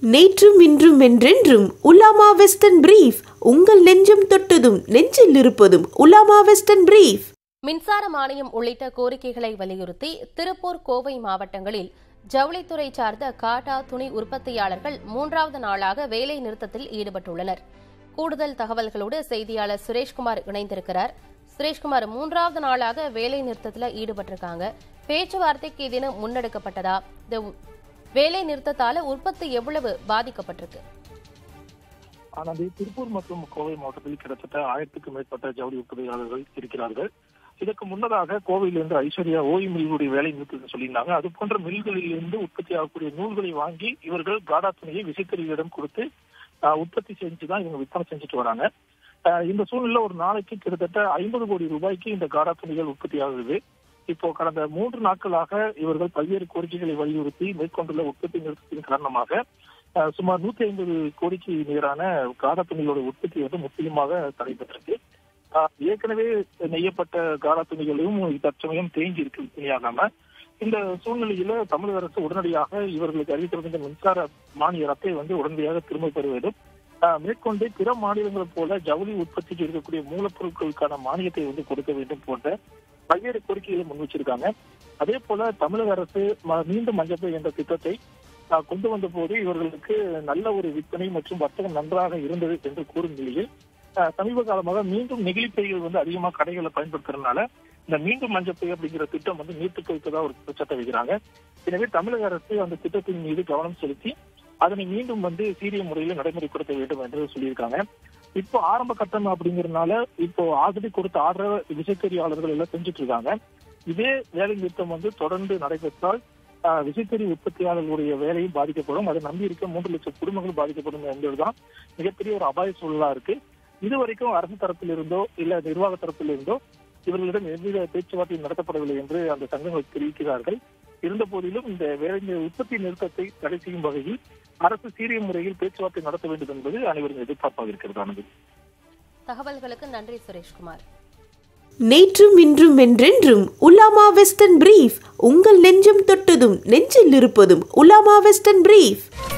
நேற்றும் இன்றும் என்றென்றும் உலாமா வெஸ்டர்ன் பிரீஃப் உங்கள் நெஞ்சம் தொட்டதும் நெஞ்சில் இருப்பதும் உலாமா வெஸ்டர்ன் பிரீஃப். மின்சார மானியம் உள்ளிட்ட கோரிக்கைகளை வலியுறுத்தி திருப்பூர், கோவை மாவட்டங்களில் ஜவுளித்துறை சார்ந்த காட்டா துணி உற்பத்தியாளர்கள் 3வது நாளாக வேலை நிறுத்தத்தில் ஈடுபட்டுள்ளனர். கூடுதல் தகவல்களோடு செய்தியாளர் சுரேஷ்குமார் இணைந்திருக்கிறார். சுரேஷ்குமார், 3வது நாளாக வேலை நிறுத்தத்தில் ஈடுபட்டிருக்காங்க. பேச்சுவார்த்தைக்கு ஏதேனும் முன்னெடுக்கப்பட்டதா? இந்த வேலை நிறுத்தத்தால உற்பத்தி எவ்வளவு பாதிக்கப்பட்டிருக்கு? ஆனால் திருப்பூர் மற்றும் கோவை மாவட்டத்தில் கிட்டத்தட்ட 1000க்கும் மேற்பட்ட ஜவுளி உற்பத்தியாளர்கள் இருக்கிறார்கள். இதற்கு முன்னதாக கோவையிலிருந்து ஐஸ்வர்யா ஓய் மில்களுடைய வேலை நிறுத்தம் சொல்லியிருந்தாங்க. அது போன்ற மில்களில் இருந்து உற்பத்தி ஆகக்கூடிய நூல்களை வாங்கி இவர்கள் காடா துணியை விசைத்தறிகளிடம் கொடுத்து உற்பத்தி செஞ்சுதான் இவங்க விற்பனை செஞ்சுட்டு வராங்க. இந்த சூழ்நிலை ஒரு நாளைக்கு கிட்டத்தட்ட 50 கோடி ரூபாய்க்கு இந்த காடா துணிகள் உற்பத்தி ஆகுது. இப்போ கடந்த 3 நாட்களாக இவர்கள் பல்வேறு கோரிக்கைகளை வலியுறுத்தி மேற்கொண்டுள்ள உற்பத்தி நிறுத்தத்தின் காரணமாக சுமார் 150 கோடிக்கு நிகரான காடா துணிகளோட உற்பத்தி முற்றிலுமாக தடைபெற்றிருக்கு. ஏற்கனவே நெய்யப்பட்ட காடா துணிகளையும் தற்சமயம் தேங்கி இருக்கு துணியாகாம. இந்த சூழ்நிலையில தமிழக அரசு உடனடியாக இவர்களுக்கு அறிவித்திருந்த மின்சார மானிய ரத்தை உடனடியாக திரும்ப பெற வேண்டும். மேற்கொண்டு பிற மாநிலங்கள் போல ஜவுளி உற்பத்திக்கு இருக்கக்கூடிய மூலப்பொருட்களுக்கான மானியத்தை கொடுக்க வேண்டும் போன்ற பல்வேறு கோரிக்கைகளை முன் வச்சிருக்காங்க. அதே போல தமிழக அரசு மீண்டும் மஞ்சப்பை என்ற திட்டத்தை கொண்டு வந்த போது இவர்களுக்கு நல்ல ஒரு விற்பனை மற்றும் வர்த்தகம் நன்றாக இருந்தது என்று கூறும் நிலையில் சமீப காலமாக மீண்டும் நெகிழிப்பைகள் அதிகமாக கடைகளை பயன்படுத்துறதுனால இந்த மீண்டும் மஞ்சப்பை அப்படிங்கிற திட்டம் நீட்டுக்கு வைப்பதா ஒரு குற்றச்சாட்டை வைக்கிறாங்க. எனவே தமிழக அரசு அந்த திட்டத்தின் மீது கவனம் செலுத்தி அதனை மீண்டும் சீரிய முறையில் நடைமுறைப்படுத்த வேண்டும் என்று சொல்லியிருக்காங்க. இப்போ ஆரம்ப கட்டம் அப்படிங்கறதுனால இப்போ ஆல்ரெடி கொடுத்த ஆர்டர் விசைத்தறியாளர்கள் எல்லாம் செஞ்சுட்டு இருக்காங்க. இதே வேலை நிறுத்தம் தொடர்ந்து நடைபெற்றால் விசைத்தறி உற்பத்தியாளர்களுடைய வேலையும் பாதிக்கப்படும். அதை நம்பி இருக்க 3 லட்சம் குடும்பங்கள் பாதிக்கப்படும் என்பதுதான் மிகப்பெரிய ஒரு அபாய சூழலா இருக்கு. இதுவரைக்கும் அரசு தரப்பில் இருந்தோ இல்ல நிர்வாக தரப்பில் இருந்தோ இவர்களிடம் எவ்வித பேச்சுவார்த்தையும் நடத்தப்படவில்லை என்று அந்த சங்கங்கள் தெரிவிக்கிறார்கள். இருந்த போதிலும் இந்த வேலை உற்பத்தி நிறுத்தத்தை தடை செய்யும் வகையில் அரசு சீரிய முறையில் பேச்சுவார்த்தை நடத்த வேண்டும் என்பது அனைவரும் எதிர்பார்ப்பாக இருக்கிறது. தகவல்களுக்கு நன்றி சுரேஷ்குமார். நேற்றும் இன்றும் என்றென்றும் உலாமா வெஸ்டர்ன் பிரீஃப் உங்கள் நெஞ்சம் தொட்டதும் நெஞ்சில் இருப்பதும் உலாமா வெஸ்டர்ன் பிரீஃப்.